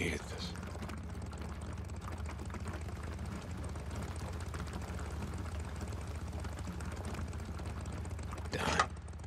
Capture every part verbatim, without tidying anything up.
Needed this. Done.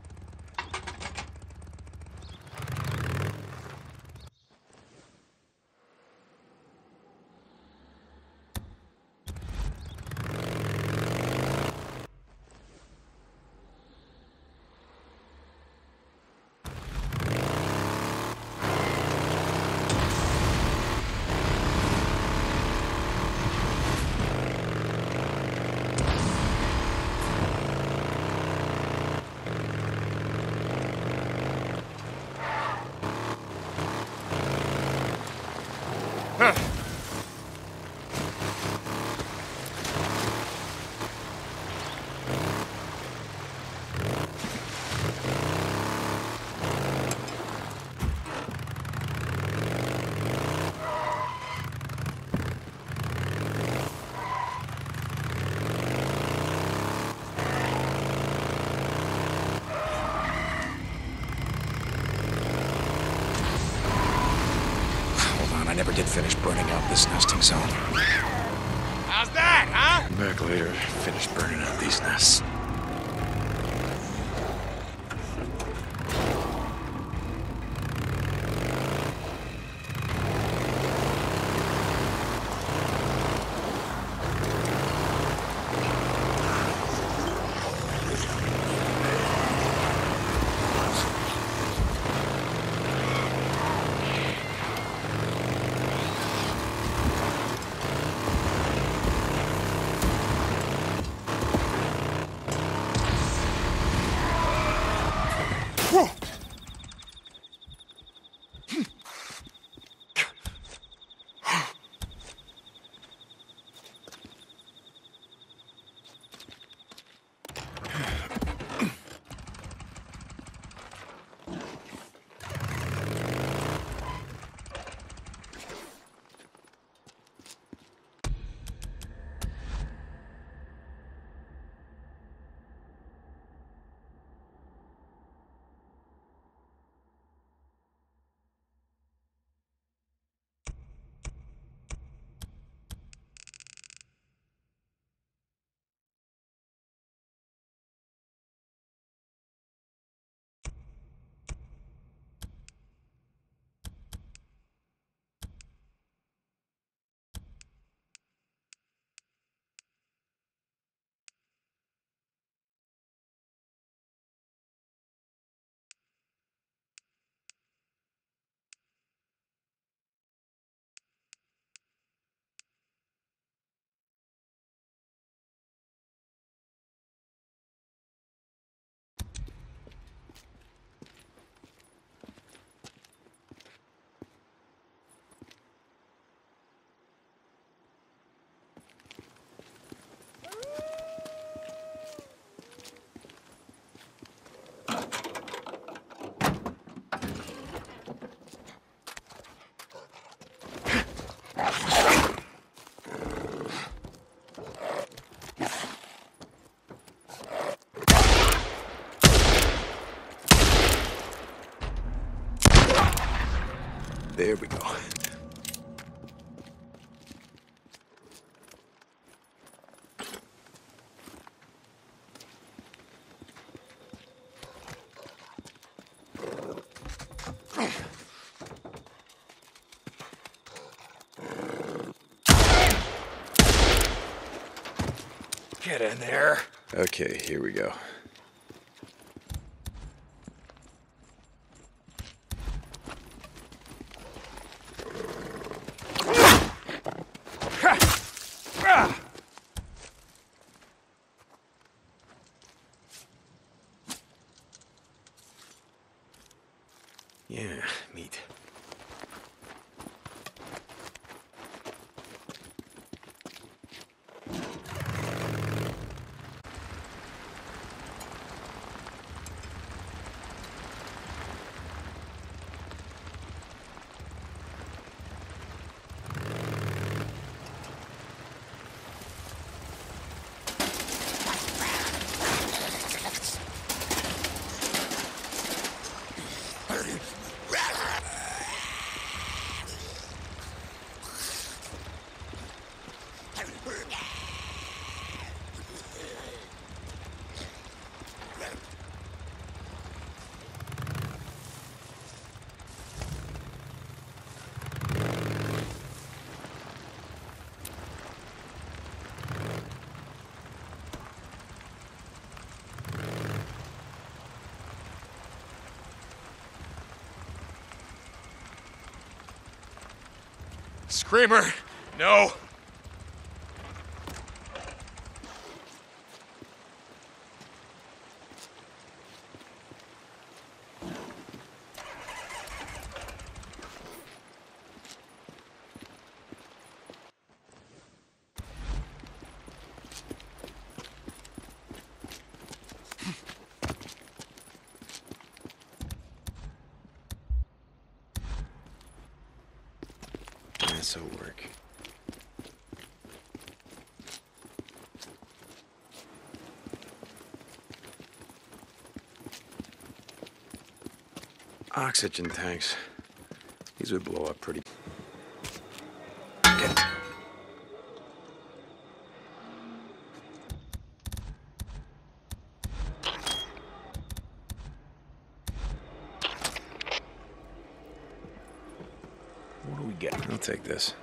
I never did finish burning out this nesting zone. How's that, huh? Come back later, finish burning out these nests. There we go. Get in there. Okay, here we go. Yeah, meat. Screamer, no. This'll work. Oxygen tanks. These would blow up pretty. Get. What do we get? I'll take this.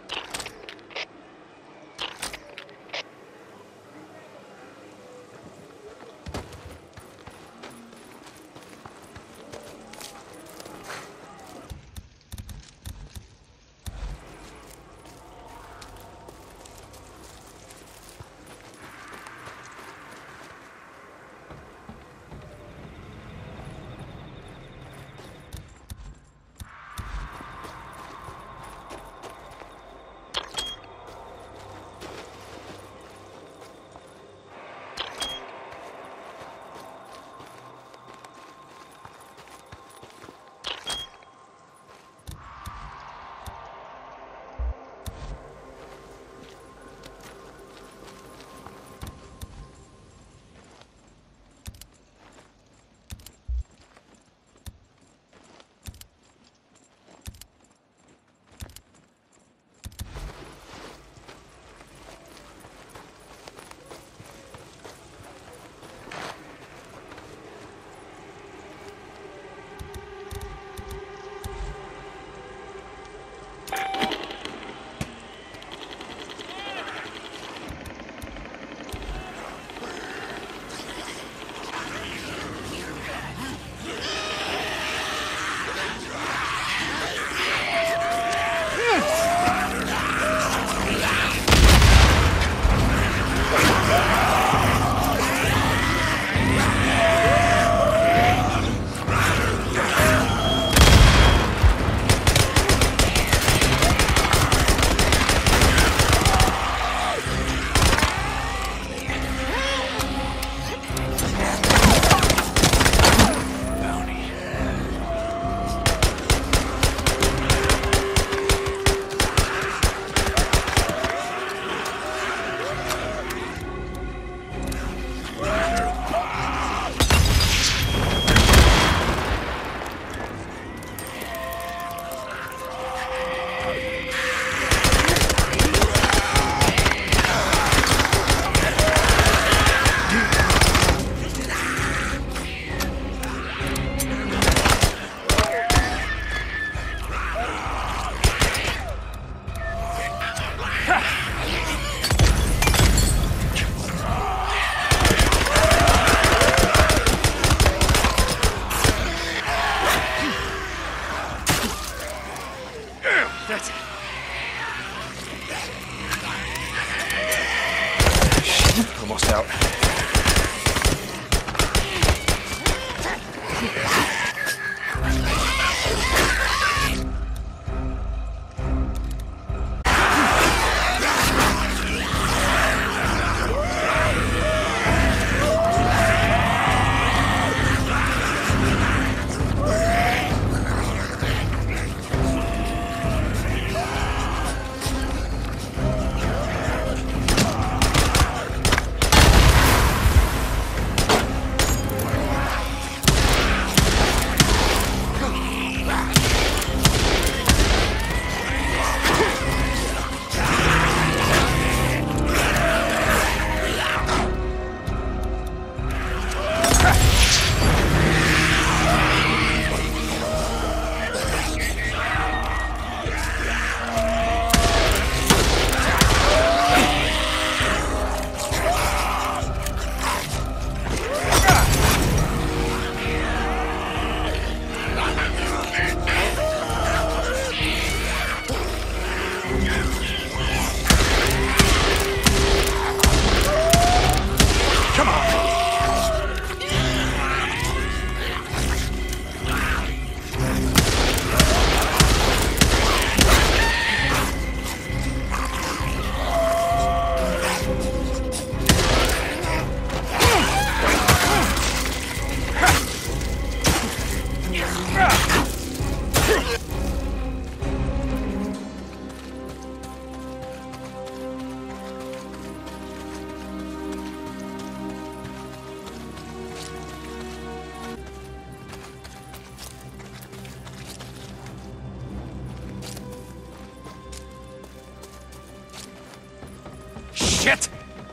Shit!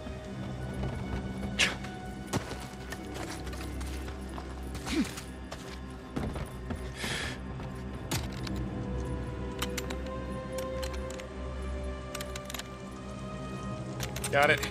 Got it.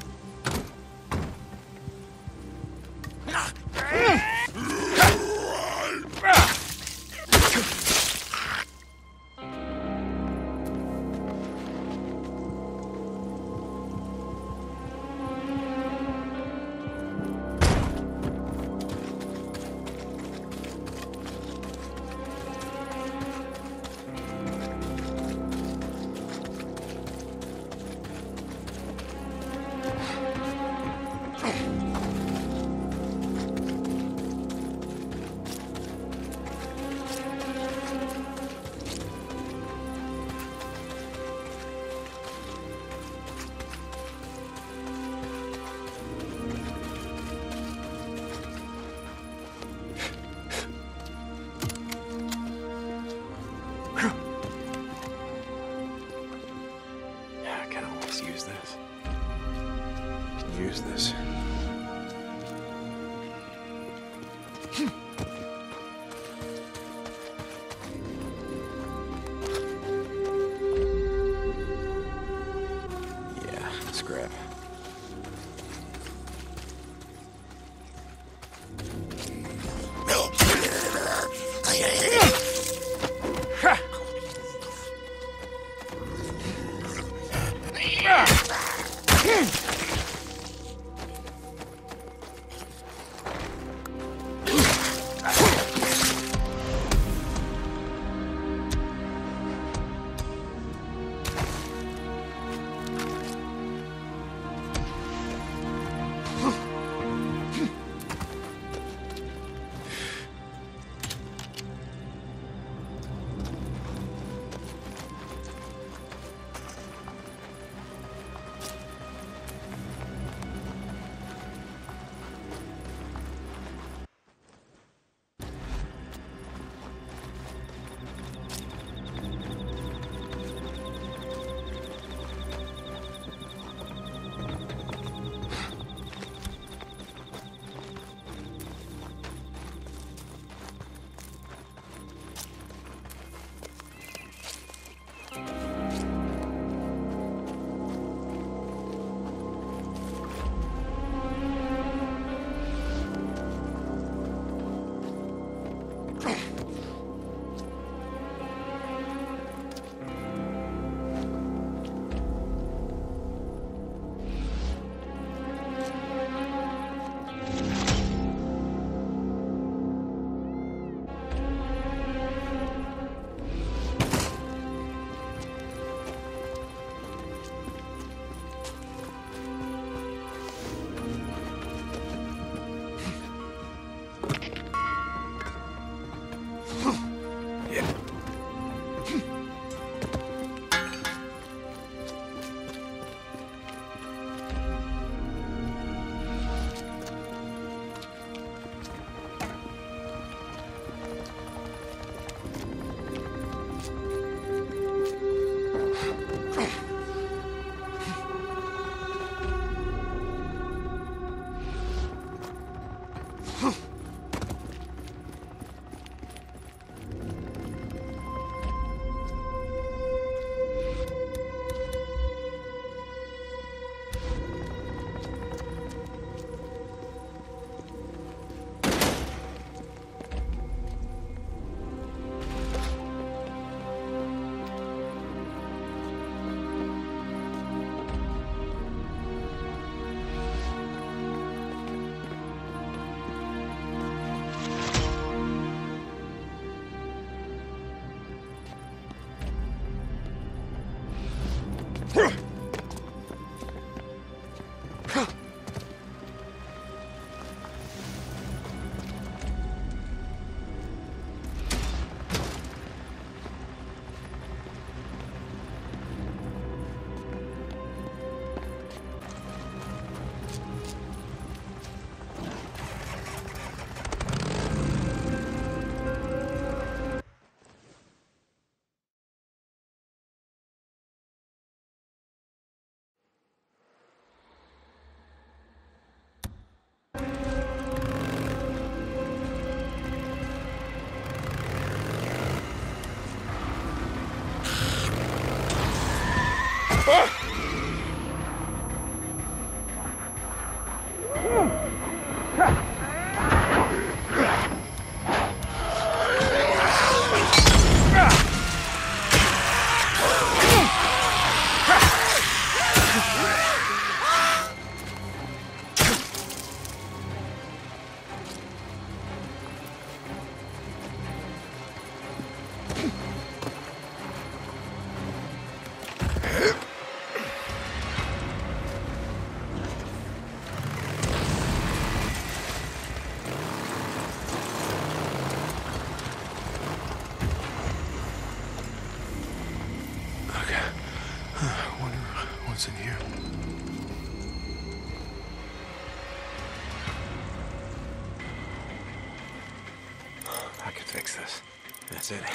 Yeah, I can always use this. Can use this. Yeah, scrap. What's in here? I can fix this. That's it.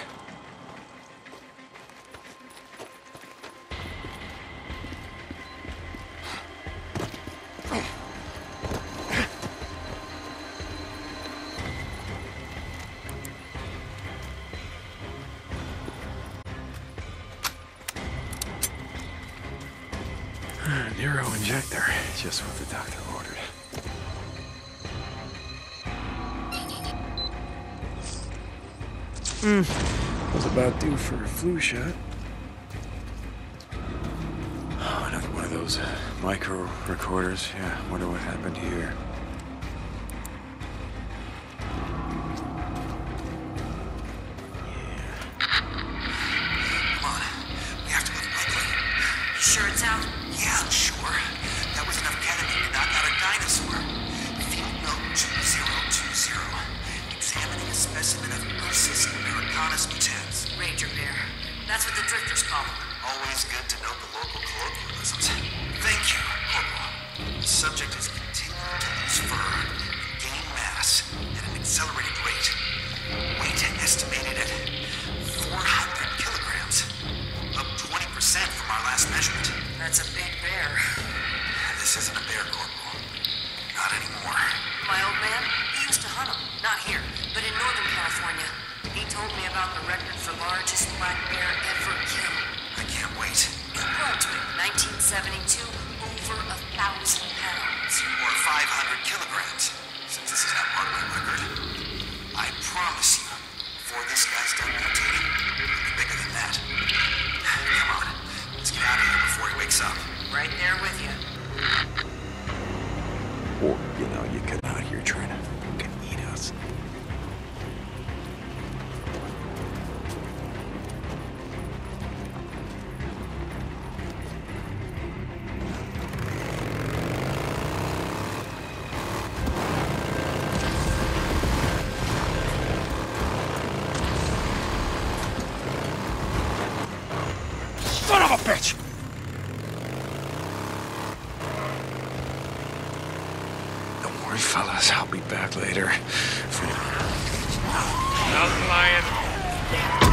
Neuro injector, just what the doctor ordered. Hmm, was about due for a flu shot. Oh, another one of those uh, micro recorders. Yeah, wonder what happened here. Sure it's out? Yeah, I'm sure. That was enough ketamine to knock out a dinosaur. Field note two zero two zero. Examining a specimen of Ursus americanus mutans. Ranger bear. That's what the drifters call them. Always good to know the local colloquialisms. Thank you, Corporal. The subject is continuing to lose fur, gain mass, at an accelerated rate. Weight estimated at four hundred kilograms. Up twenty percent from our last measurement. That's a big bear. This isn't a bear, Corporal. Not anymore. My old man, he used to hunt them. Not here, but in Northern California. He told me about the record for largest black bear ever killed. I can't wait. It was nineteen seventy-two, over a thousand pounds. Or five hundred kilograms, since this is not part of my record. I promise you, before this guy's done mutating, it'll be bigger than that. Come on, let's get out of here before he wakes up. Right there with you. Or, you know, you come out here trying to fucking eat us. Son of a bitch! Don't worry, fellas. I'll be back later. For... Mountain lion.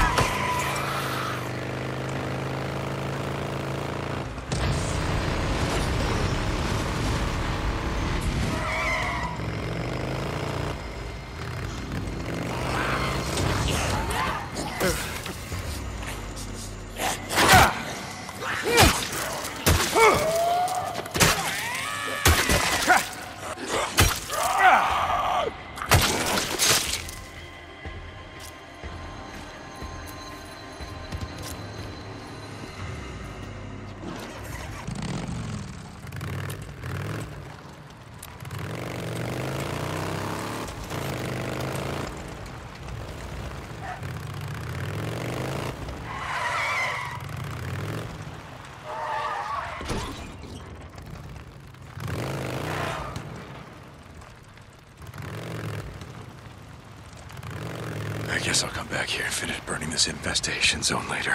I guess I'll come back here and finish burning this infestation zone later.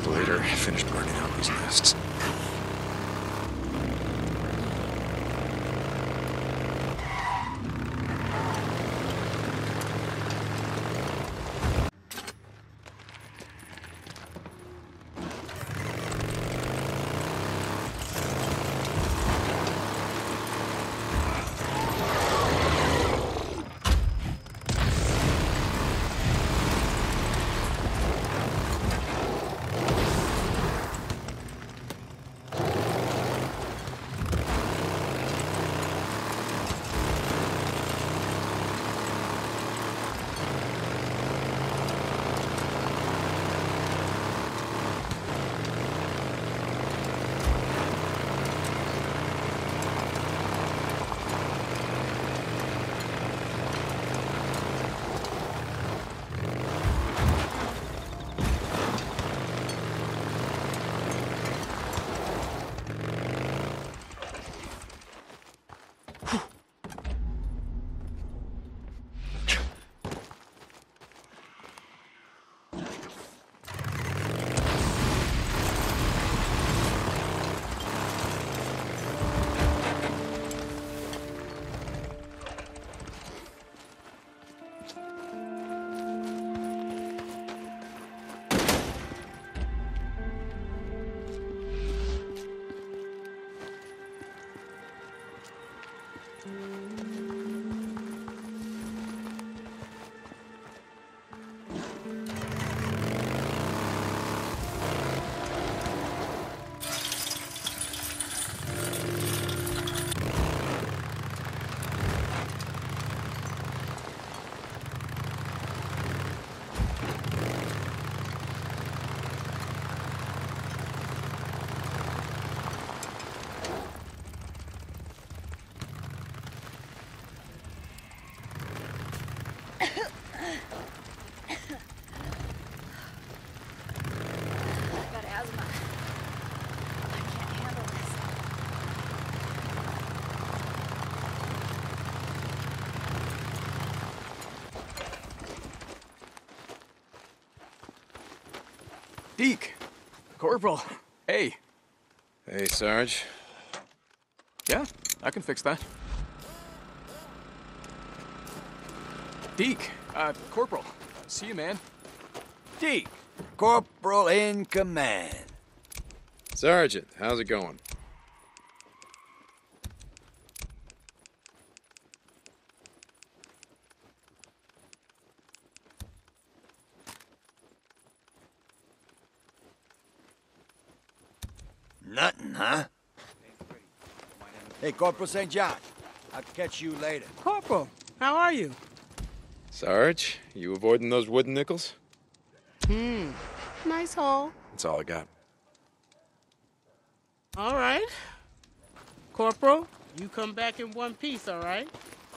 later, finish burning out these nests. Deke! Corporal! Hey! Hey, Sarge. Yeah, I can fix that. Deke! Uh, Corporal. See you, man. Deke! Corporal in command. Sergeant, how's it going? Nothing, huh? Hey, Corporal Saint John. I'll catch you later. Corporal, how are you? Sarge, you avoiding those wooden nickels? Hmm. Nice hole. That's all I got. All right. Corporal, you come back in one piece, all right?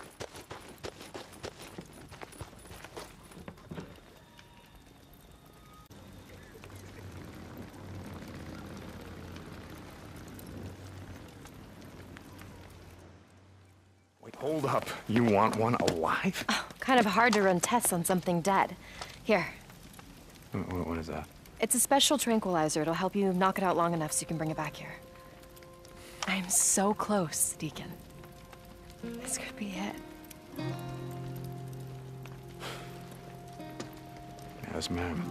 Wait, hold up. You want one alive? Oh, kind of hard to run tests on something dead. Here. What, what is that? It's a special tranquilizer. It'll help you knock it out long enough so you can bring it back here. I'm so close, Deacon. This could be it. Yes, ma'am.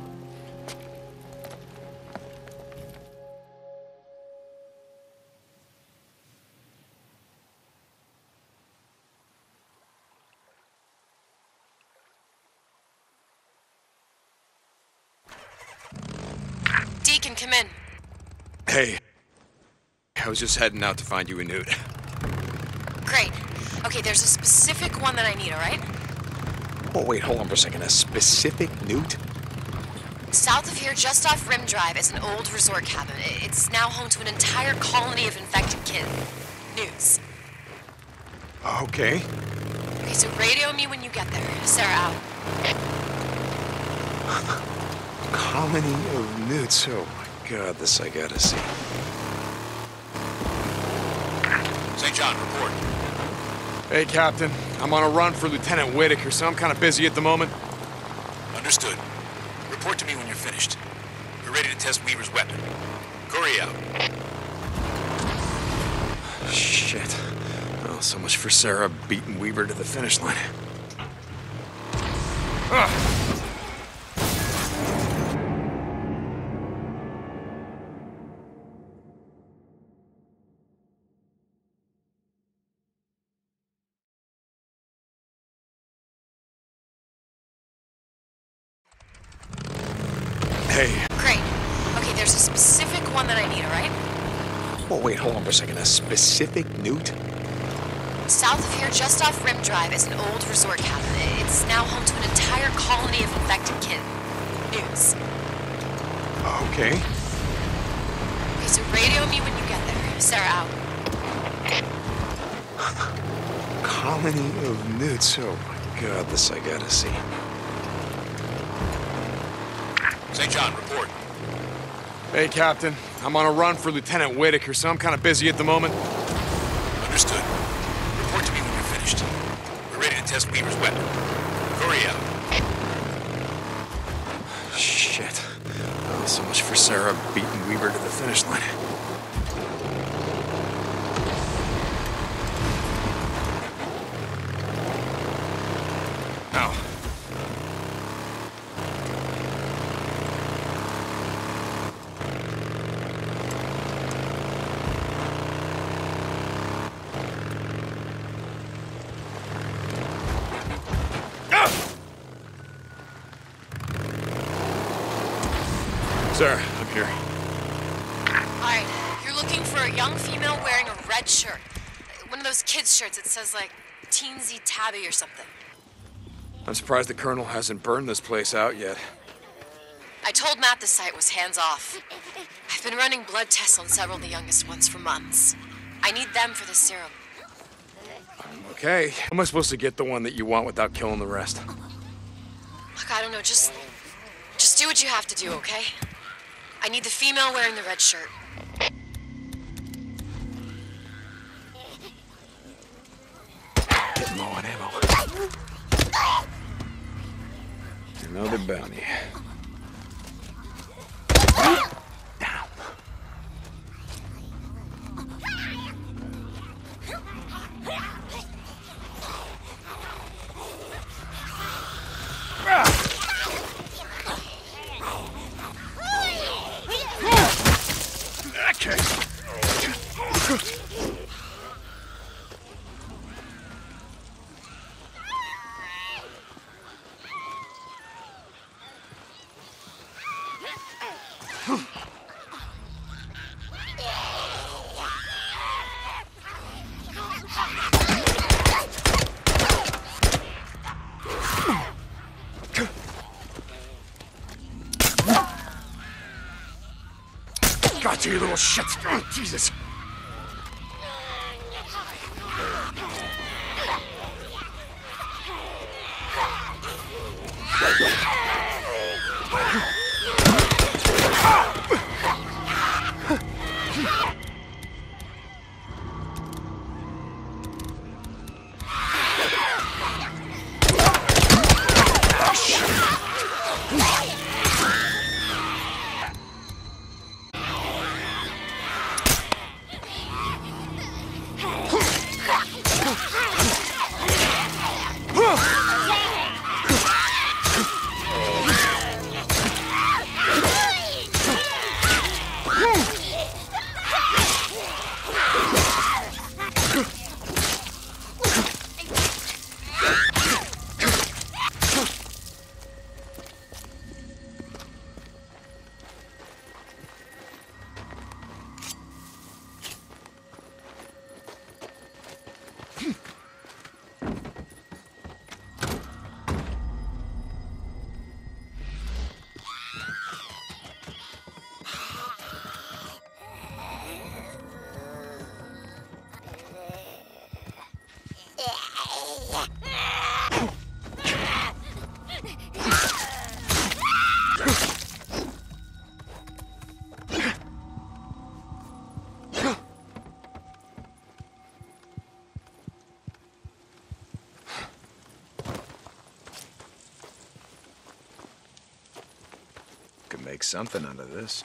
Deacon, come in. Hey. I was just heading out to find you a nude. Great. Okay, there's a specific one that I need, all right? Oh, wait, hold on for a second. A specific newt? South of here, just off Rim Drive, is an old resort cabin. It's now home to an entire colony of infected kids. News. Okay. Okay, so radio me when you get there. Sarah out. Colony of newts. Oh my god, this I gotta see. Saint John, report. Hey, Captain. I'm on a run for Lieutenant Whitaker, so I'm kind of busy at the moment. Understood. Report to me when you're finished. We're ready to test Weaver's weapon. Corey out. Shit. Well, so much for Sarah beating Weaver to the finish line. Ah. Hey. Great. Okay, there's a specific one that I need, all right? Oh, wait, hold on for a second. A specific newt? South of here, just off Rim Drive, is an old resort cabin. It's now home to an entire colony of infected kids. Newts. Okay. Okay, so radio me when you get there. Sarah out. Colony of newts. Oh my god, this I gotta see. Saint John, report. Hey, Captain. I'm on a run for Lieutenant Whitaker, so I'm kind of busy at the moment. Understood. Report to me when you're finished. We're ready to test Weaver's weapon. Corey out. Shit. Oh, so much for Sarah beating Weaver to the finish line. Ow. Sir, I'm here. All right, you're looking for a young female wearing a red shirt. One of those kids' shirts that says, like, Teensy Tabby or something. I'm surprised the Colonel hasn't burned this place out yet. I told Matt the site was hands-off. I've been running blood tests on several of the youngest ones for months. I need them for the serum. Okay. How am I supposed to get the one that you want without killing the rest? Look, I don't know, just... Just do what you have to do, okay? I need the female wearing the red shirt. Getting low on ammo. Another bounty. Down. Got you, you little shit. Oh, Jesus. make something out of this.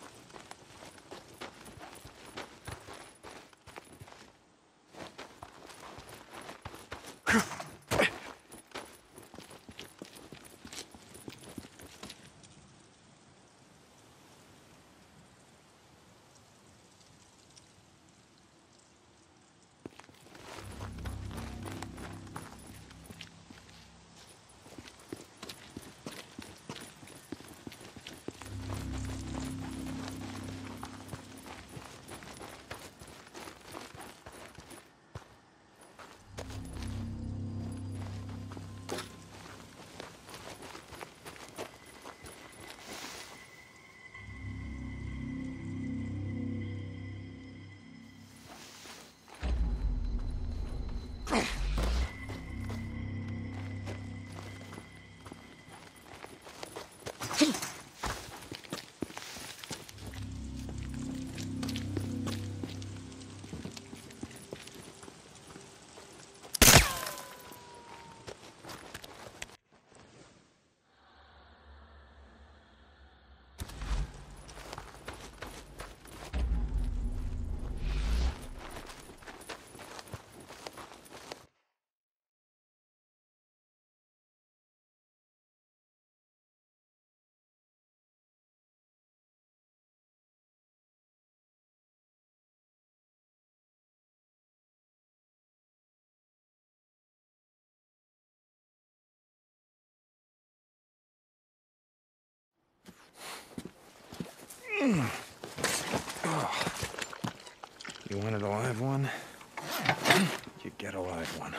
Oh. You wanted a live one? You get a live one.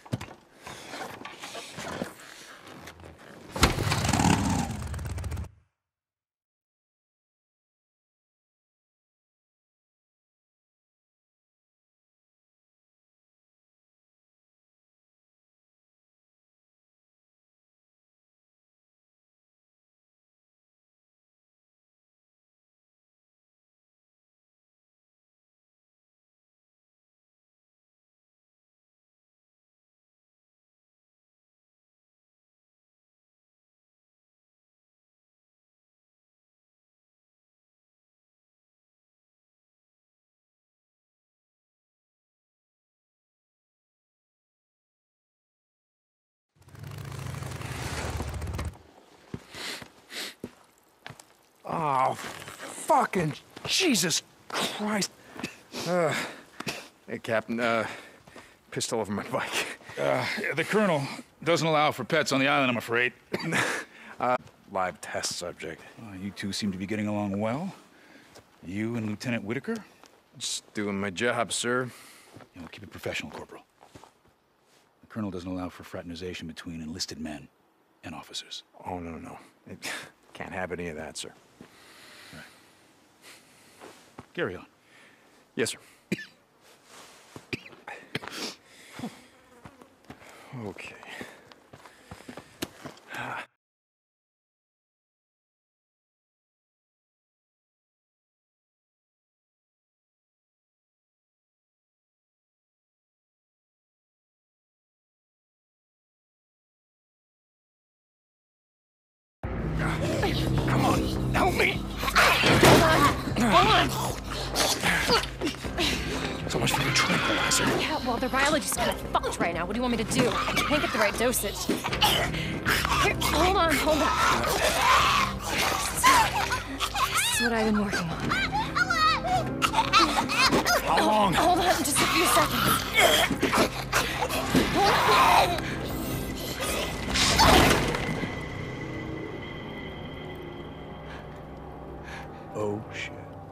Oh, fucking Jesus Christ. Uh, hey, Captain, uh, pistol over my bike. Uh, the Colonel doesn't allow for pets on the island, I'm afraid. uh, live test subject. Uh, you two seem to be getting along well. You and Lieutenant Whitaker? Just doing my job, sir. You know, keep it professional, Corporal. The Colonel doesn't allow for fraternization between enlisted men and officers. Oh, no, no. It can't have any of that, sir. Right. Carry on. Yes, sir. Okay. Come on, help me! Hold on! Hold on! So much for the tranquilizer. Yeah, well, the biology's kind of fucked right now. What do you want me to do? I can't get the right dosage. Here, hold on, hold on. This is what I've been working on. How long? Hold on, just a few seconds. Hold on. Oh, shit.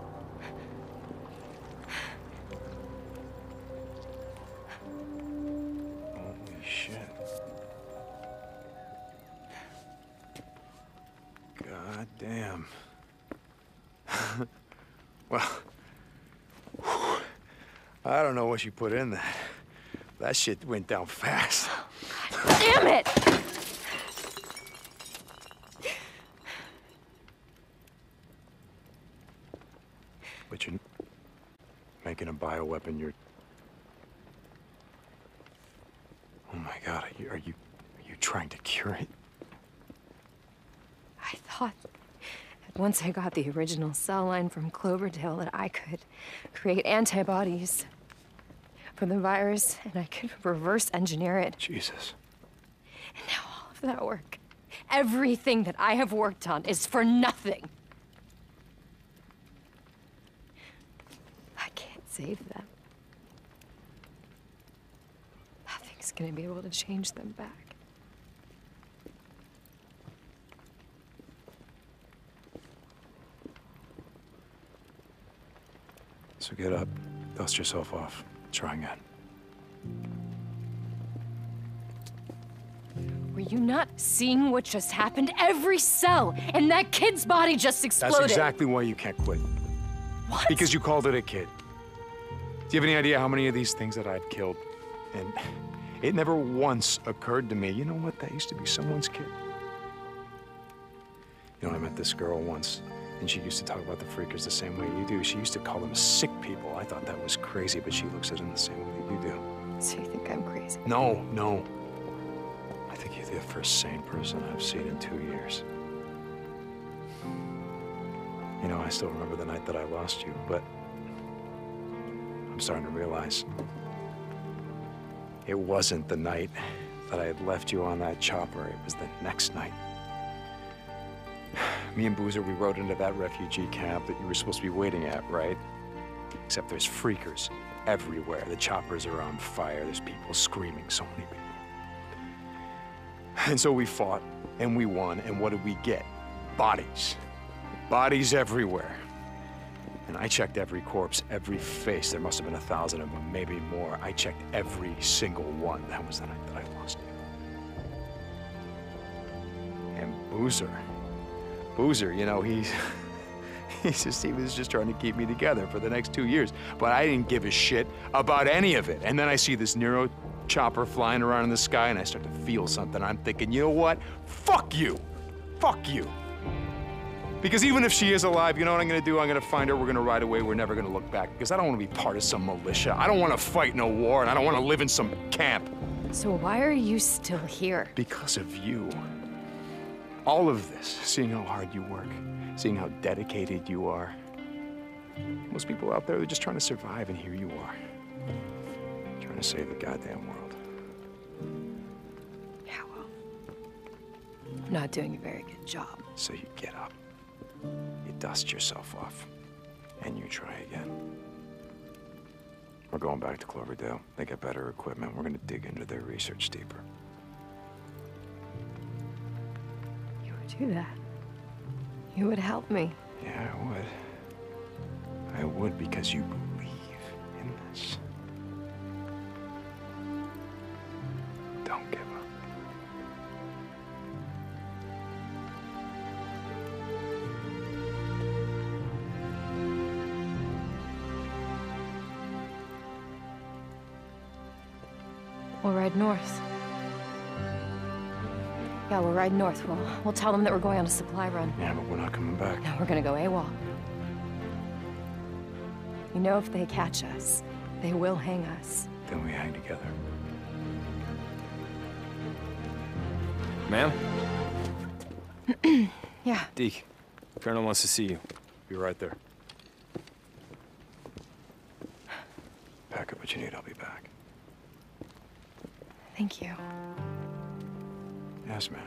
Holy shit. God damn. Well, whew, I don't know what you put in that. That shit went down fast. God damn it! But you're making a bioweapon, you're... Oh my God, are you, are you, are you trying to cure it? I thought at once I got the original cell line from Cloverdale that I could create antibodies for the virus, and I could reverse engineer it. Jesus. And now all of that work, everything that I have worked on is for nothing. I can't save them. Nothing's gonna be able to change them back. So get up, dust yourself off, try again. Were you not seeing what just happened? Every cell in that kid's body just exploded. That's exactly why you can't quit. What? Because you called it a kid. Do you have any idea how many of these things that I've killed? And it never once occurred to me, you know what, that used to be someone's kid. You know, I met this girl once, and she used to talk about the freakers the same way you do. She used to call them sick people. I thought that was crazy, but she looks at them the same way that you do. So you think I'm crazy? No, no. I think you're the first sane person I've seen in two years. You know, I still remember the night that I lost you, but I'm starting to realize it wasn't the night that I had left you on that chopper. It was the next night. Me and Boozer, we rode into that refugee camp that you were supposed to be waiting at, right? Except there's freakers everywhere. The choppers are on fire. There's people screaming, so many people. And so we fought, and we won, and what did we get? Bodies. Bodies everywhere. And I checked every corpse, every face. There must have been a thousand of them, maybe more. I checked every single one. That was the night that I lost you. And Boozer, Boozer, you know, he's, he's just, he was just trying to keep me together for the next two years. But I didn't give a shit about any of it. And then I see this Nero chopper flying around in the sky, and I start to feel something. I'm thinking, you know what? Fuck you. Fuck you. Because even if she is alive, you know what I'm gonna do? I'm gonna find her, we're gonna ride away, we're never gonna look back. Because I don't wanna be part of some militia. I don't wanna fight no war, and I don't wanna live in some camp. So why are you still here? Because of you. All of this, seeing how hard you work, seeing how dedicated you are. Most people out there, they're just trying to survive, and here you are. Trying to save the goddamn world. Yeah, well, I'm not doing a very good job. So you get up, you dust yourself off, and you try again. We're going back to Cloverdale. They got better equipment. We're gonna dig into their research deeper. You would do that? You would help me? Yeah, I would. I would because you believe in this. Don't give up. We'll ride north. Yeah, we'll ride north. We'll, we'll tell them that we're going on a supply run. Yeah, but we're not coming back. No, we're gonna go AWOL. You know, if they catch us, they will hang us. Then we hang together. Ma'am? Yeah. Deke, Colonel wants to see you. Be right there. Pack up what you need, I'll be back. Thank you. Yes, ma'am.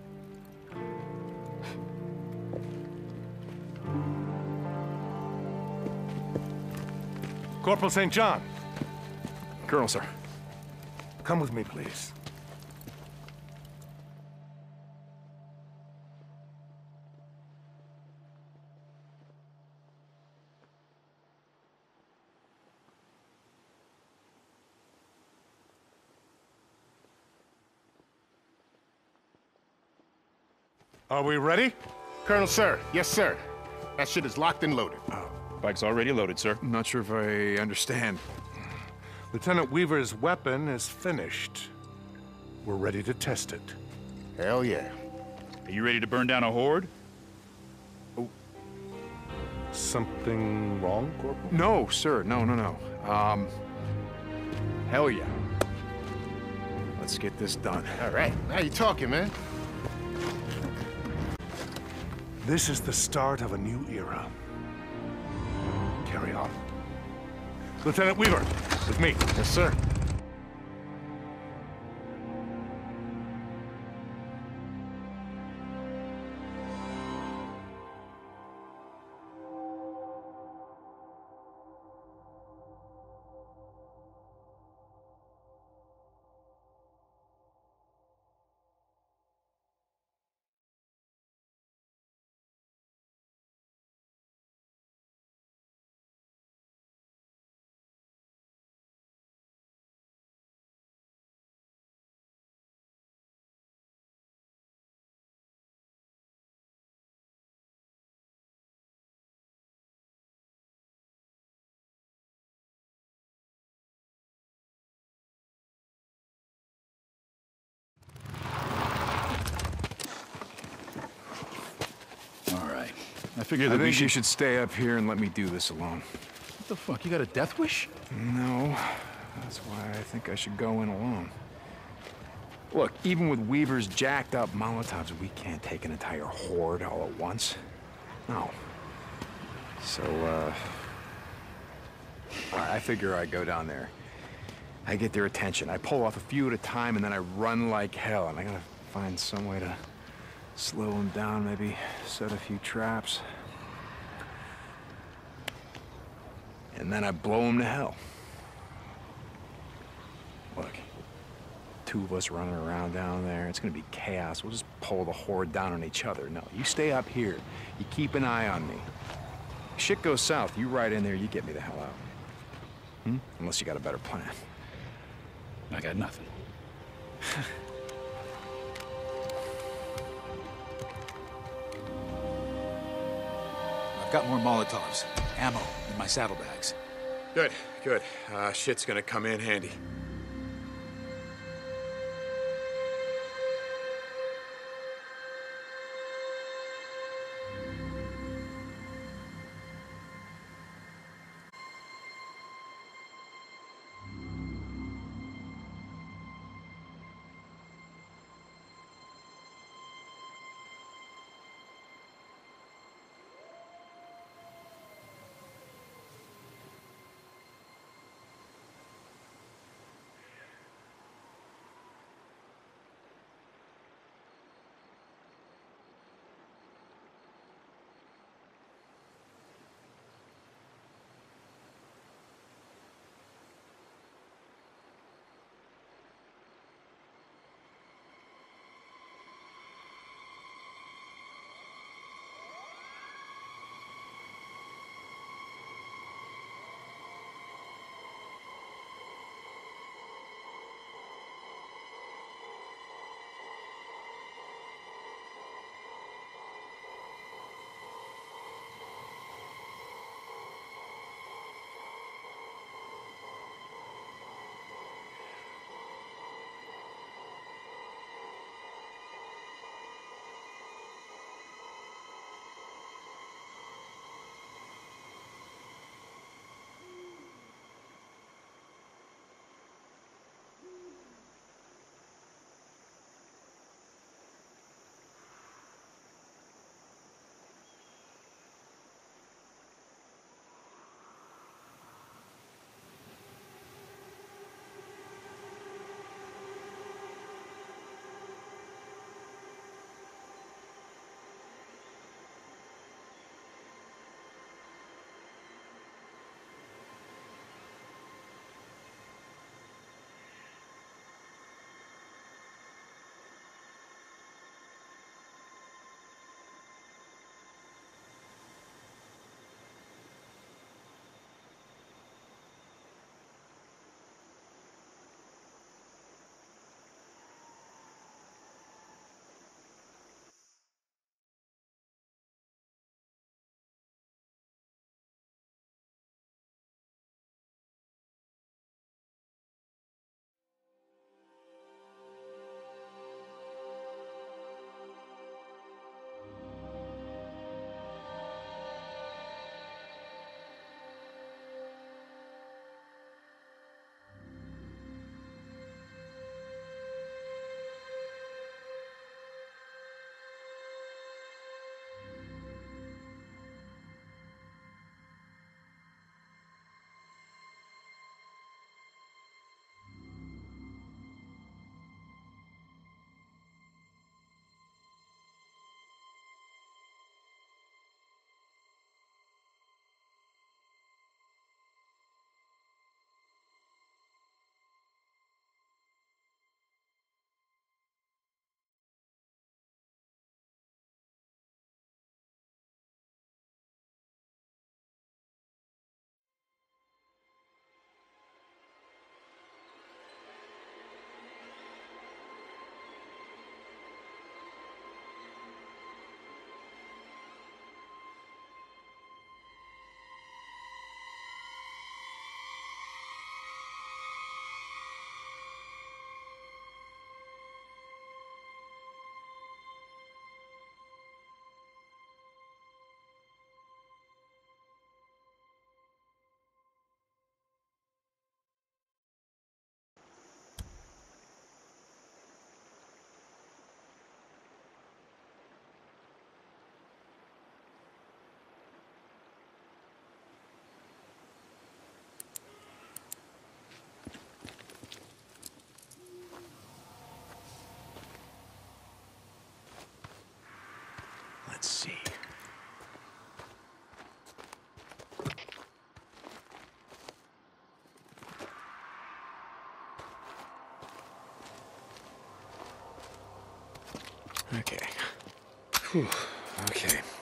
Corporal Saint John. Colonel, sir. Come with me, please. Are we ready? Colonel, sir. Yes, sir. That shit is locked and loaded. Oh. Bike's already loaded, sir. I'm not sure if I understand. Lieutenant Weaver's weapon is finished. We're ready to test it. Hell yeah. Are you ready to burn down a horde? Oh. Something wrong, Corporal? No, sir. No, no, no. Um, hell yeah. Let's get this done. All right. Now you're talking, man. This is the start of a new era. Carry on. Lieutenant Weaver, with me. Yes, sir. I figured I that think we you should... should stay up here and let me do this alone. What the fuck? You got a death wish? No. That's why I think I should go in alone. Look, even with Weaver's jacked up Molotovs, we can't take an entire horde all at once. No. So, uh... I figure I go down there. I get their attention. I pull off a few at a time, and then I run like hell. And I gotta find some way to slow them down, maybe set a few traps. And then I blow them to hell. Look, two of us running around down there, it's gonna be chaos. We'll just pull the horde down on each other. No, you stay up here. You keep an eye on me. Shit goes south, you ride in there, you get me the hell out. Hmm? Unless you got a better plan. I got nothing. I've got more Molotovs, ammo in my saddlebags. Good, good. Uh, shit's gonna come in handy. Let's see. Okay. Whew. Okay.